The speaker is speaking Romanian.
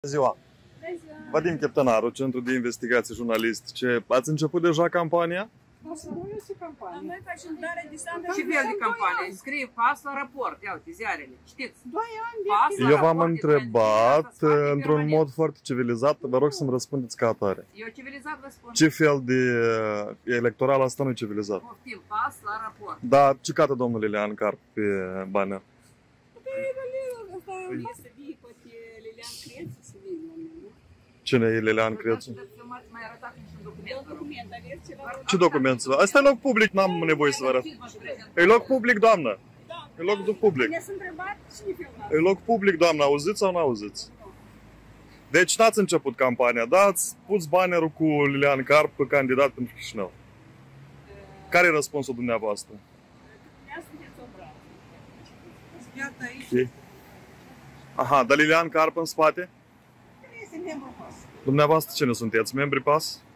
Ziua! Vadim Cheptănaru, Centru de Investigații Jurnalistice. Ați început deja campania? Noi facem dare de standard. Ce fel de campanie? Scrie pas la raport. Ia uite, ziarele. Știți? 2 ani de Eu v-am întrebat într-un mod foarte civilizat. Vă rog să-mi răspundeți ca atare. Eu civilizat vă spun. Ce fel de electoral asta nu e civilizat? Poftim, pas la raport. Da, ce cată domnul Lilian Carp pe banner? Să vii, poate Lilian Crețu să vii la mine. Cine e Lilian Crețu? Mai arătat niciun document. Document, aveți ceva? Ce document să vă? Asta e loc public, n-am nevoie să vă arăt. E loc public, doamnă. E loc public. Ne-ați întrebat cine filmează? E loc public, doamnă. Auziți sau nu auziți? Deci n-ați început campania, da? Ați pus bannerul cu Lilian Carp, candidat pentru Chișinău. Care e răspunsul dumneavoastră? Ne-ați sunteți obrat. Iată aici. Aha, dar Lilian Carp în spate? Este membru PAS. Dumneavoastră cine sunteți? Membri PAS?